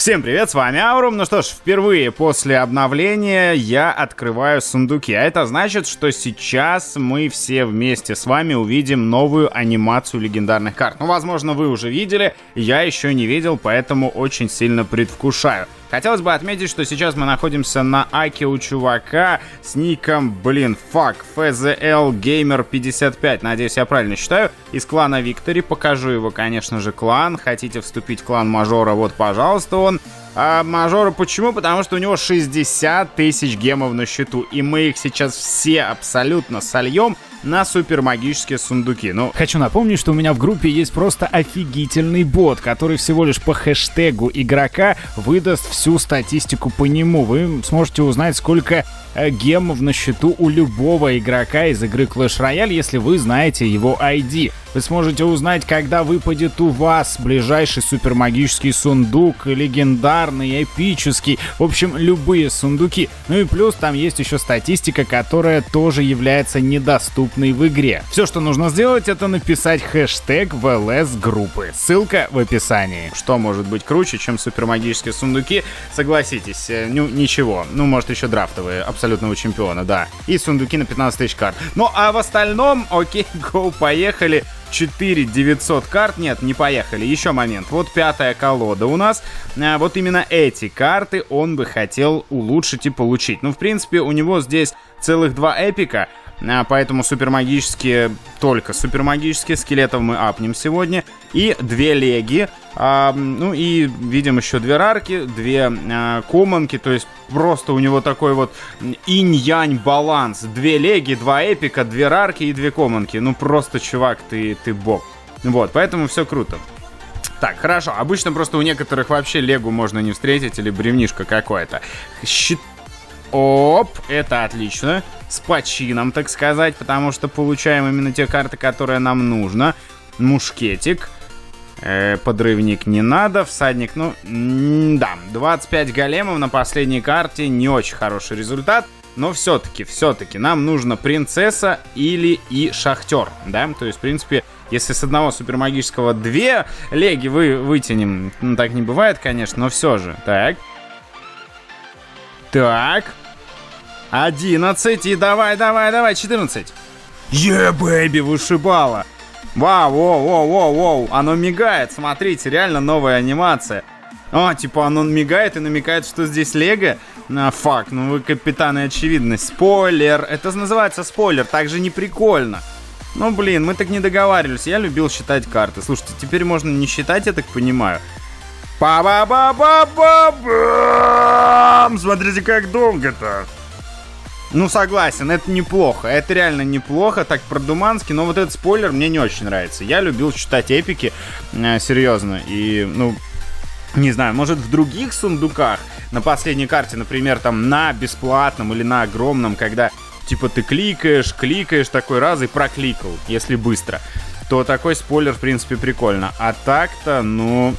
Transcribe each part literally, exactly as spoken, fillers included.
Всем привет, с вами Аурум. Ну что ж, впервые после обновления я открываю сундуки. А это значит, что сейчас мы все вместе с вами увидим новую анимацию легендарных карт. Ну, возможно, вы уже видели, я еще не видел, поэтому очень сильно предвкушаю. Хотелось бы отметить, что сейчас мы находимся на аке у чувака с ником, блин, fuck, эф зэ эл геймер пятьдесят пять, надеюсь, я правильно считаю, из клана Victory. Покажу его, конечно же, клан. Хотите вступить в клан Мажора, вот, пожалуйста, он. А Мажора почему? Потому что у него шестьдесят тысяч гемов на счету, и мы их сейчас все абсолютно сольем на супермагические сундуки. Ну, хочу напомнить, что у меня в группе есть просто офигительный бот, который всего лишь по хэштегу игрока выдаст всю статистику по нему. Вы сможете узнать, сколько э, гемов на счету у любого игрока из игры Clash Royale, если вы знаете его ай ди. Вы сможете узнать, когда выпадет у вас ближайший супермагический сундук, легендарный, эпический, в общем, любые сундуки. Ну и плюс там есть еще статистика, которая тоже является недоступной в игре. Все, что нужно сделать, это написать хэштег в эл эс группы. Ссылка в описании. Что может быть круче, чем супермагические сундуки? Согласитесь, ну ничего. Ну, может, еще драфтовые абсолютного чемпиона, да. И сундуки на пятнадцать тысяч карт. Ну, а в остальном, окей, гоу, поехали. четыре тысячи девятьсот карт. Нет, не поехали. Еще момент. Вот пятая колода у нас. А, вот именно эти карты он бы хотел улучшить и получить. Ну, в принципе, у него здесь целых два эпика. А, поэтому супермагические, только супермагические скелетов мы апнем сегодня. И две леги. А, ну и видим еще две рарки, две а, коммонки. То есть просто у него такой вот инь-янь баланс. Две леги, два эпика, две рарки и две коммонки. Ну просто, чувак, ты, ты бог. Вот, поэтому все круто. Так, хорошо. Обычно просто у некоторых вообще легу можно не встретить или бревнишко какое-то. Щит... Оп, это отлично. С почином, так сказать, потому что получаем именно те карты, которые нам нужно. Мушкетик. Э, подрывник не надо. Всадник, ну, да. двадцать пять големов на последней карте. Не очень хороший результат. Но все-таки, все-таки нам нужно принцесса или и шахтер. Да, то есть, в принципе, если с одного супермагического две леги вы вытянем, ну, так не бывает, конечно, но все же. Так. Так. одиннадцать. И давай, давай, давай, четырнадцать. Е, бэйби, вышибала. Вау, воу, воу, воу, воу. Оно мигает, смотрите, реально новая анимация. О, типа оно мигает и намекает, что здесь лего. А, фак, ну вы капитаны очевидность. Спойлер. Это называется спойлер, так же не прикольно. Ну, блин, мы так не договаривались. Я любил считать карты. Слушайте, теперь можно не считать, я так понимаю. Па-ба-ба-ба-ба-бам! Смотрите, как долго-то. Ну, согласен, это неплохо. Это реально неплохо, так продумански. Но вот этот спойлер мне не очень нравится. Я любил читать эпики, э, серьезно. И, ну, не знаю, может в других сундуках, на последней карте, например, там на бесплатном или на огромном, когда, типа, ты кликаешь, кликаешь такой раз и прокликал, если быстро, то такой спойлер, в принципе, прикольно. А так-то, ну...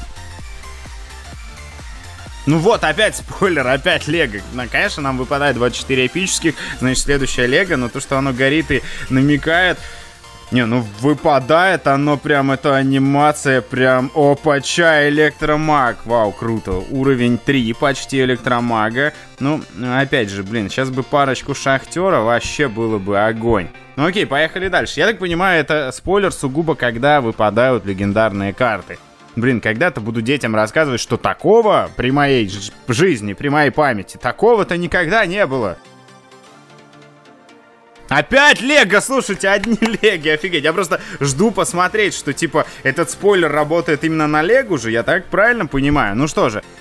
Ну вот, опять спойлер, опять лего. Ну, конечно, нам выпадает двадцать четыре эпических, значит, следующая лего, но то, что оно горит и намекает... Не, ну выпадает оно прям, эта анимация прям, опача, электромаг. Вау, круто. Уровень три почти электромага. Ну, опять же, блин, сейчас бы парочку шахтера, вообще было бы огонь. Ну окей, поехали дальше. Я так понимаю, это спойлер сугубо, когда выпадают легендарные карты. Блин, когда-то буду детям рассказывать, что такого при моей жизни, при моей памяти, такого-то никогда не было. Опять лего, слушайте, одни леги, офигеть. Я просто жду посмотреть, что, типа, этот спойлер работает именно на легу же. Я так правильно понимаю? Ну что же.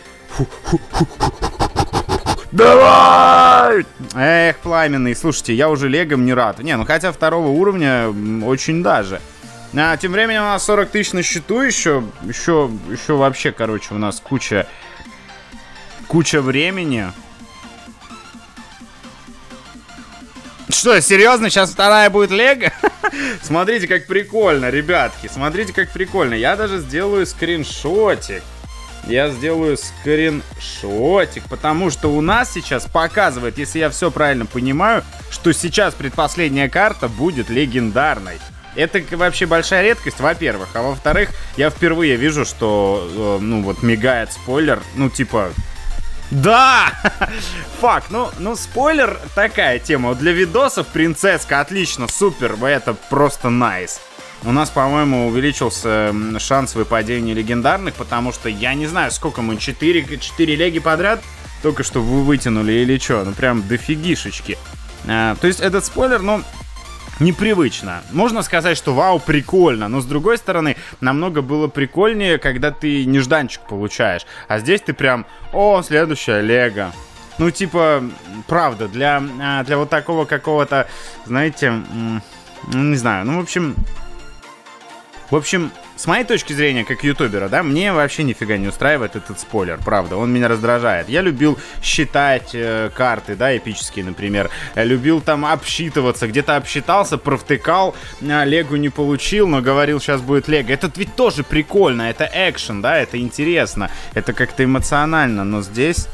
Давай! Эх, пламенный, слушайте, я уже легом не рад. Не, ну хотя второго уровня очень даже. А тем временем у нас сорок тысяч на счету еще. Еще, еще вообще, короче, у нас куча... Куча времени. Что, серьезно? Сейчас вторая будет лего? Смотрите, как прикольно, ребятки. Смотрите, как прикольно. Я даже сделаю скриншотик. Я сделаю скриншотик, потому что у нас сейчас показывает, если я все правильно понимаю, что сейчас предпоследняя карта будет легендарной. Это вообще большая редкость, во-первых. А во-вторых, я впервые вижу, что, ну, вот, мигает спойлер. Ну, типа... Да! Фак, ну, ну, спойлер такая тема. Для видосов принцесска, отлично, супер, это просто найс. У нас, по-моему, увеличился шанс выпадения легендарных, потому что я не знаю, сколько мы, четыре леги подряд только что вы вытянули или что. Ну, прям дофигишечки. А, то есть этот спойлер, ну... непривычно. Можно сказать, что вау, прикольно, но с другой стороны, намного было прикольнее, когда ты нежданчик получаешь. А здесь ты прям, о, следующая лего. Ну, типа, правда, для, для вот такого какого-то, знаете, не знаю, ну, в общем... В общем, с моей точки зрения, как ютубера, да, мне вообще нифига не устраивает этот спойлер, правда, он меня раздражает. Я любил считать э, карты, да, эпические, например. Я любил там обсчитываться, где-то обсчитался, провтыкал, э, легу не получил, но говорил, сейчас будет лего. Это ведь тоже прикольно, это экшен, да, это интересно, это как-то эмоционально, но здесь...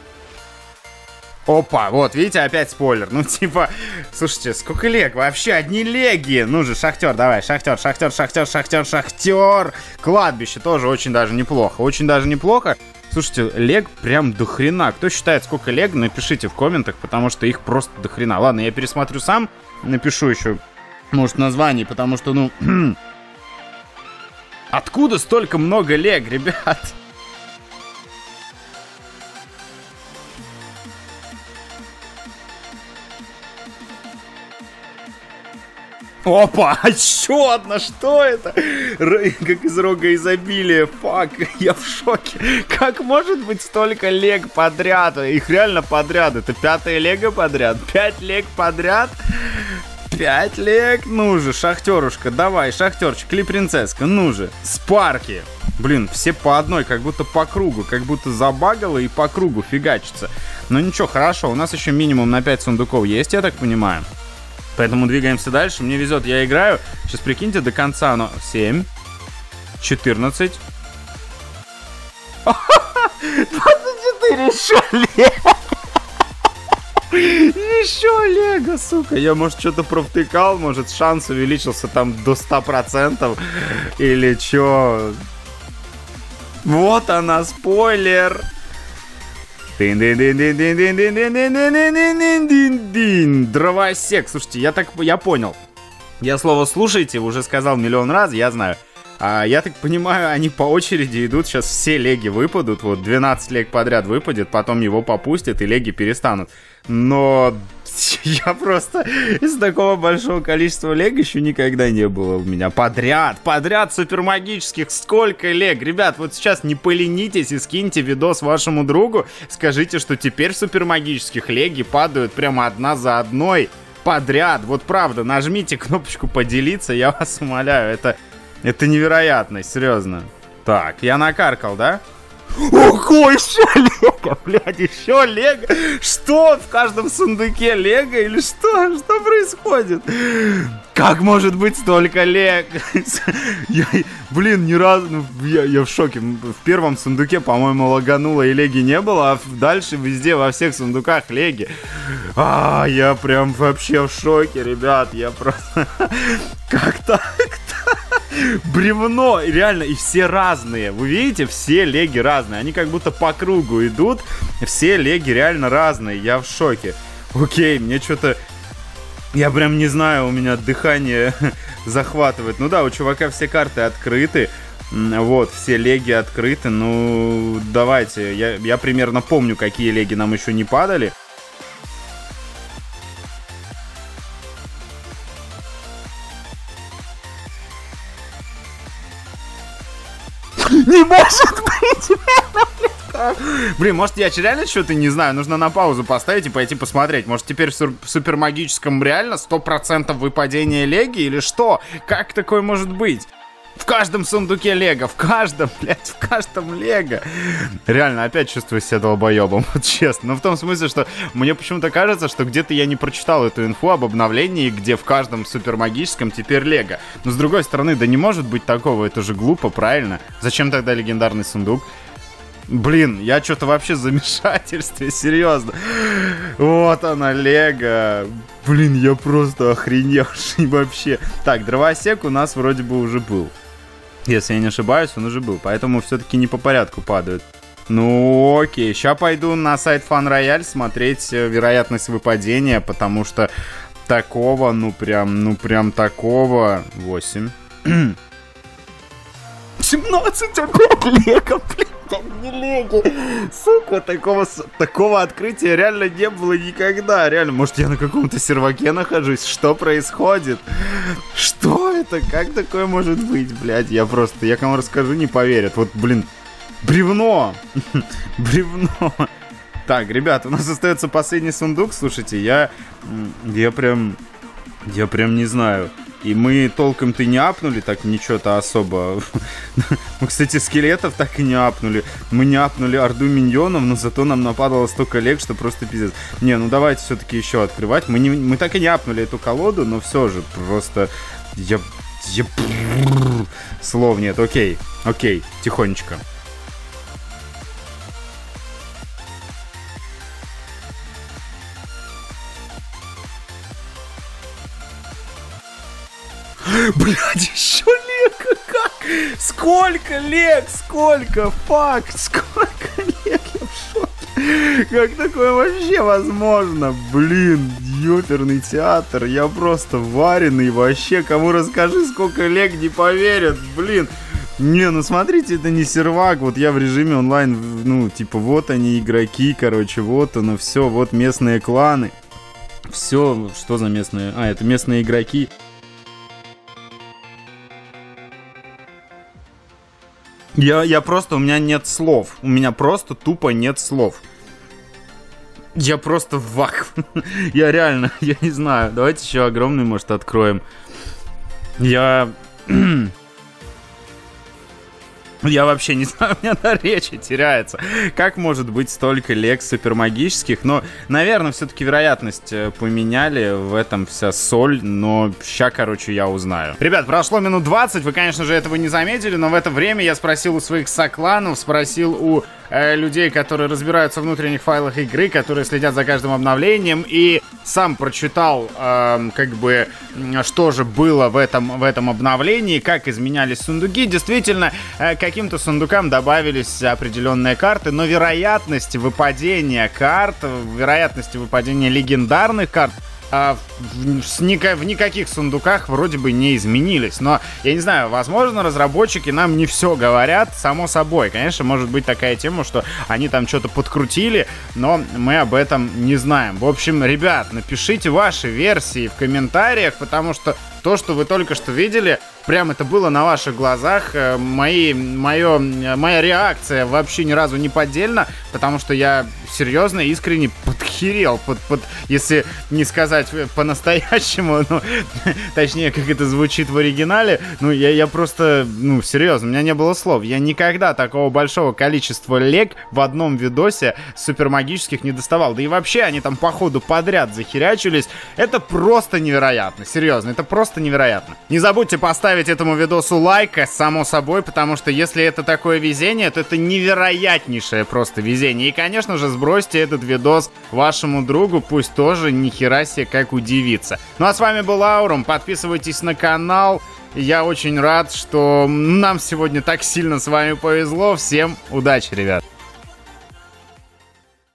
Опа, вот, видите, опять спойлер. Ну, типа, слушайте, сколько лег? Вообще одни леги. Ну же, Шахтер, давай, Шахтер, Шахтер, Шахтер, Шахтер, Шахтер. Кладбище тоже очень даже неплохо. Очень даже неплохо. Слушайте, лег прям до хрена. Кто считает, сколько лег, напишите в комментах, потому что их просто до хрена. Ладно, я пересмотрю сам, напишу еще, может, название, потому что, ну... Откуда столько много лег, ребят? Опа, еще одна, что это? Р- как из рога изобилия, фак, я в шоке. Как может быть столько лег подряд? Их реально подряд, это пятая лего подряд, пять лег подряд. Пять лег, ну же, Шахтерушка, давай, Шахтерчик, или принцесска, ну же, Спарки. Блин, все по одной, как будто по кругу, как будто забагало и по кругу фигачится. Но ничего, хорошо, у нас еще минимум на пять сундуков есть, я так понимаю. Поэтому двигаемся дальше. Мне везет, я играю. Сейчас прикиньте, до конца оно... семь, четырнадцать... двадцать четыре, еще лего! Еще лего, сука. Я, может, что-то провтыкал, может, шанс увеличился там до ста процентов. Или что? Вот она, спойлер! Дровосек. Слушайте, я так я понял. Я слово слушайте, уже сказал миллион раз, я знаю. А я так понимаю, они по очереди идут. Сейчас все леги выпадут. Вот двенадцать лег подряд выпадет, потом его попустят и леги перестанут. Но я просто из такого большого количества лег еще никогда не было у меня. Подряд, подряд супермагических. Сколько лег? Ребят, вот сейчас не поленитесь и скиньте видос вашему другу. Скажите, что теперь супермагических леги падают прямо одна за одной подряд. Вот правда, нажмите кнопочку поделиться, я вас умоляю. Это, это невероятно, серьезно. Так, я накаркал, да? Ого, еще лего, блядь, еще лего. Что, в каждом сундуке лего или что? Что происходит? Как может быть столько лего? Я, блин, ни разу, я, я в шоке. В первом сундуке, по-моему, лагануло и леги не было, а дальше везде, во всех сундуках леги. А, я прям вообще в шоке, ребят, я просто... Как так-то? Бревно, реально, и все разные. Вы видите, все леги разные. Они как будто по кругу идут. Все леги реально разные. Я в шоке. Окей, мне что-то... Я прям не знаю, у меня дыхание захватывает. Ну да, у чувака все карты открыты. Вот, все леги открыты. Ну, давайте. Я, я примерно помню, какие леги нам еще не падали. Не может быть! Блин, может, я реально что-то не знаю. Нужно на паузу поставить и пойти посмотреть. Может, теперь в супермагическом реально сто процентов выпадения леги или что? Как такое может быть? В каждом сундуке лего, в каждом, блядь, в каждом лего. Реально, опять чувствую себя долбоебом, вот честно. Но в том смысле, что мне почему-то кажется, что где-то я не прочитал эту инфу об обновлении, где в каждом супермагическом теперь лего. Но с другой стороны, да не может быть такого, это же глупо, правильно? Зачем тогда легендарный сундук? Блин, я что-то вообще в замешательстве, серьезно. Вот она, Лего. Блин, я просто охреневший вообще. Так, дровосек у нас вроде бы уже был. Если я не ошибаюсь, он уже был. Поэтому все-таки не по порядку падают. Ну, окей. Сейчас пойду на сайт Fun Royale смотреть вероятность выпадения, потому что такого, ну прям, ну прям такого... восемь. семнадцать опять Лего, блин. Не Лего. Сука, такого, такого открытия реально не было никогда. Реально, может, я на каком-то серваке нахожусь? Что происходит? Что это? Как такое может быть, блядь? Я просто, я кому расскажу, не поверят. Вот, блин, бревно. Бревно. Так, ребят, у нас остается последний сундук. Слушайте, я, я прям, я прям не знаю. И мы толком-то не апнули так ничего-то особо. Мы, кстати, скелетов так и не апнули. Мы не апнули орду миньонов, но зато нам нападало столько лег, что просто пиздец. Не, ну давайте все-таки еще открывать. Мы, не, мы так и не апнули эту колоду, но все же просто... Я... я... Слов нет. Окей, окей, тихонечко. Блядь, еще Лего, как? Сколько Лег, сколько, фак, сколько Лег, я в шоке. Как такое вообще возможно? Блин, ёперный театр, я просто вареный вообще. Кому расскажи, сколько Лег, не поверят, блин. Не, ну смотрите, это не сервак, вот я в режиме онлайн, ну, типа, вот они игроки, короче, вот оно, все, вот местные кланы. Все, что за местные? А, это местные игроки. Я, я просто, у меня нет слов. У меня просто тупо нет слов. Я просто в вах. Я реально, я не знаю. Давайте еще огромный, может, откроем. Я... Я вообще не знаю, у меня на речи теряется. Как может быть столько лег супермагических? Но, наверное, все-таки вероятность поменяли. В этом вся соль. Но ща, короче, я узнаю. Ребят, прошло минут двадцать. Вы, конечно же, этого не заметили. Но в это время я спросил у своих сокланов, спросил у э, людей, которые разбираются в внутренних файлах игры, которые следят за каждым обновлением. И сам прочитал, э, как бы, что же было в этом, в этом обновлении, как изменялись сундуки. Действительно, э, как каким-то сундукам добавились определенные карты, но вероятность выпадения карт, вероятность выпадения легендарных карт а, в, в, в никаких сундуках вроде бы не изменились. Но, я не знаю, возможно, разработчики нам не все говорят, само собой. Конечно, может быть такая тема, что они там что-то подкрутили, но мы об этом не знаем. В общем, ребят, напишите ваши версии в комментариях, потому что то, что вы только что видели, прям это было на ваших глазах. Мои, моё, моя реакция вообще ни разу не поддельна, потому что я серьезно, искренне подхерел, под, под, если не сказать по-настоящему, ну, точнее, как это звучит в оригинале, ну, я, я просто, ну, серьезно, у меня не было слов. Я никогда такого большого количества лег в одном видосе супермагических не доставал. Да и вообще, они там по ходу подряд захерячились. Это просто невероятно, серьезно, это просто невероятно. Не забудьте поставить этому видосу лайк, само собой, потому что если это такое везение, то это невероятнейшее просто везение. И, конечно же, сбросьте этот видос вашему другу, пусть тоже нихера себе как удивится. Ну а с вами был Аурум, подписывайтесь на канал. Я очень рад, что нам сегодня так сильно с вами повезло. Всем удачи, ребят!